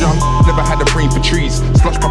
young, never had a brain for trees. Slush my